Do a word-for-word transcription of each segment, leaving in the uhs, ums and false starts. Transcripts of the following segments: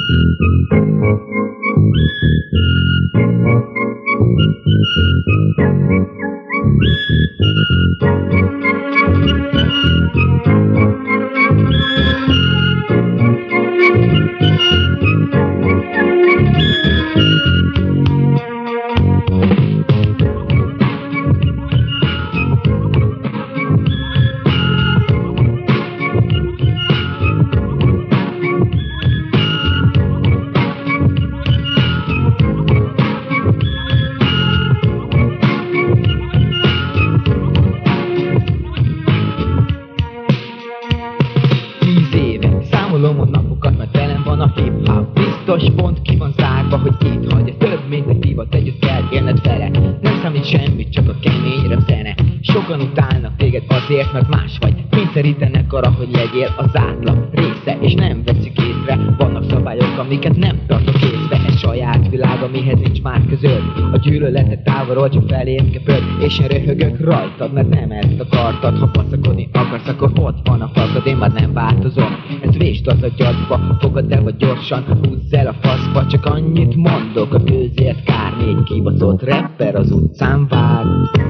Számolom a napokat, mert velem van a hip-hop. Biztos pont ki van zárva, hogy itt hagy. Ez több, mint egy divat, együtt kell élned vele. Nem számít semmit, csak a kemény rap zene. Sokan utálnak téged azért, mert más vagy. Kényszerítenek arra, hogy legyél az átlag része, és nem veszik észre. Vannak szabályok, amiket nem tartok észre. Ez saját világ, amihez nincs már közöd. A gyűlöletet távolról csak felém köpöd, és én röhögök rajtad, mert nem ezt akartad. Ha passzakodni akarsz, akkor ott van a falkad, én már nem változom. Ez vésd az agyadba, fogad el vagy gyorsan, húzz el a faszba. Csak annyit mondok, a közért kár. Négy kibaszott rapper az utcán vár.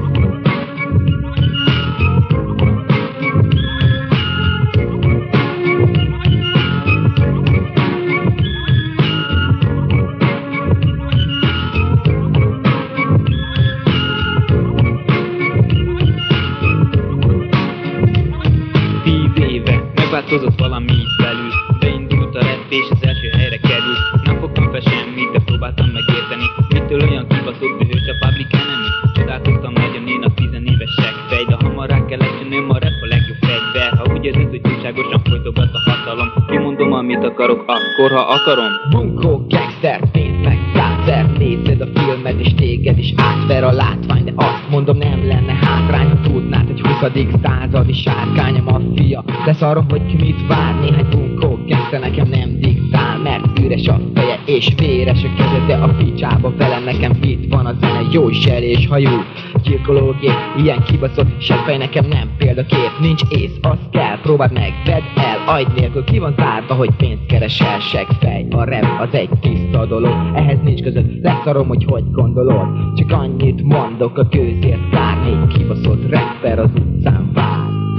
Megváltozott valami itt belül, beindult a rap és az első helyre kerül. Nem fogtam fel semmit, de próbáltam megérteni, mitől olyan kibaszott dühös a Public Enemy. Csodálkoztam nagyon én a tizenévesek fej, de hamar rá kellett jönnöm, a rap a legjobb fegyver. Ha úgy érzed, hogy túlságosan folytogat a hatalom, kimondom amit akarok, akkor ha akarom. Bunkó, gangster, pénz meg gátszer. Nézed a filmet és téged is átver a látvány, de azt mondom nem lenne hátrány, ha tudnád, hogy huszadik századi sárkány a maffia. Lesz arra, hogy ki mit vár, néhány bunkó gangster nekem nem diktál, mert üres a feje és véres a keze, de a picsába vele nekem itt van a zene, jó zsel és hajú, gyilkológép, ilyen kibaszott seggfej nekem nem példakép, nincs ész, az kell, próbáld meg, vedd el, agy nélkül ki van zárva, hogy pénzt keresel, seggfej, a rap az egy tiszta dolog, ehhez nincs között, leszarom, hogy hogy gondolod, csak annyit mondok, a közért kár, négy kibaszott rapper az utcán vár.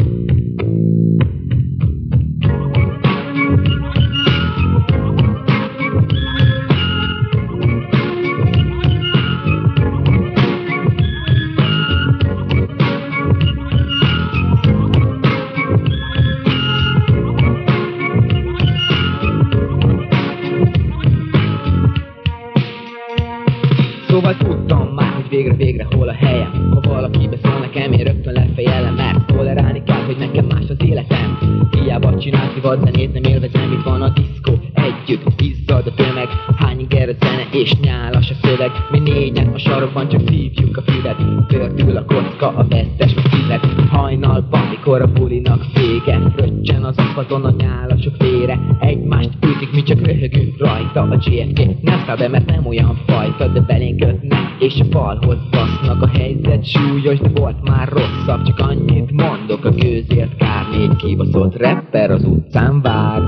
Szóval tudtam már, hogy végre-végre hol a helyem. Ha valaki beszól nekem, én rögtön lefejelem, mert tolerálni kell, hogy nekem más az életem. Hiába csinálsz divat zenét, nem élvezem, itt van a diszkó. Együtt izzad a tömeg, hány inger a zene és nyálas a szöveg. Mi négyen a sarokban csak szívjuk a füvet, pördül a kocka, a vesztes a szíved. Hajnalban, mikor a bulinak vége, fröccsen az aszfalton a nyálasok vére. Egymást ütik, mi csak röhögünk rajta. A gé ef ké nem száll be, mert nem olyan fajta, de belénk kötnek és a falhoz basznak. A helyzet súlyos, de volt már rosszabb, csak annyit mondok, a közért kár. Négy kibaszott rapper az utcán vár.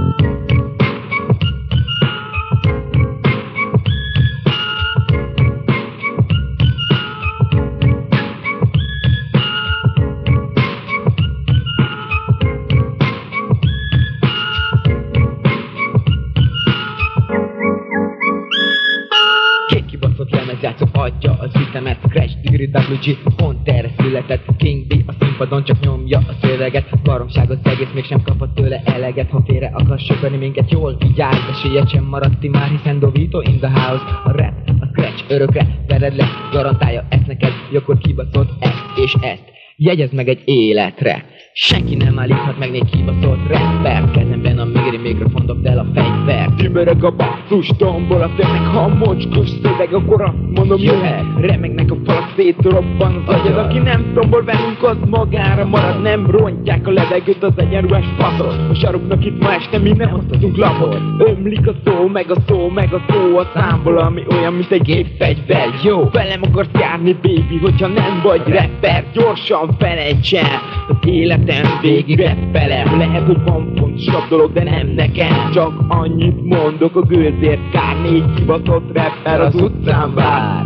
Játszok adja az ütemet, Crash, Igri, dupla gé, pont erre született. King B a színpadon csak nyomja a szöveget. Baromság az egész, mégsem kapott tőle eleget. Ha félre akar söpörni minket, jól vigyázz, esélye sem maradt ti már, hiszen Dovito in the house. A rap, a scratch, örökre vered le, garantálja ezt neked, akkor kibaszott ezt és ezt. Jegyezd meg egy életre, senki nem állíthat meg négy kibaszott rapper. Kezemben a migri mikrofon, dobd el a fegyvert. Tübereg a basszus, tombol a fennek, ha mocskos szöveg, akkor azt mondom jöhet. Remegnek a falak, szétrobban az agyad. Aki nem tombol velünk, az magára marad. Nem rontják a levegőt az egyenruhás faszok. A saroknak itt ma este mi nem osztatunk lapot. Ömlik a szó, meg a szó, meg a szó a számból, ami olyan, mint egy gépfegyver. Jó, velem akarsz járni, baby, hogyha nem vagy rapper, gyorsan felejts el. Az életem végig rappelem, lehet, hogy van pont fontosabb dolog, de nem nekem. Csak annyit mondok, a gőzért kár. Négy hivatott rapper az utcán vár.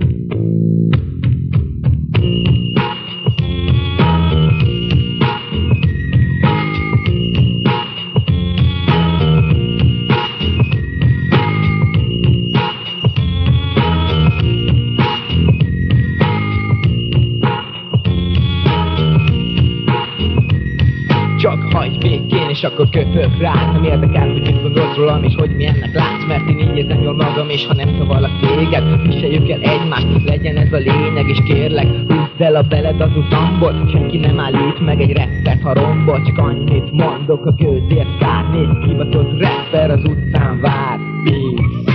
Csak hagyd békén, és akkor köpök rád. Nem érdekel, hogy mit gondolsz rólam, és hogy milyennek látsz. Mert én így érzem jól magam, és ha nem szavalak téged, viseljük el egymást, legyen ez a lényeg. És kérlek, húzd el a beled az utamból. Senki nem állít meg egy rappert, ha rombol. Csak annyit mondok, a gőzért kár. Négy hivatott rapper az utcán vár. Peace.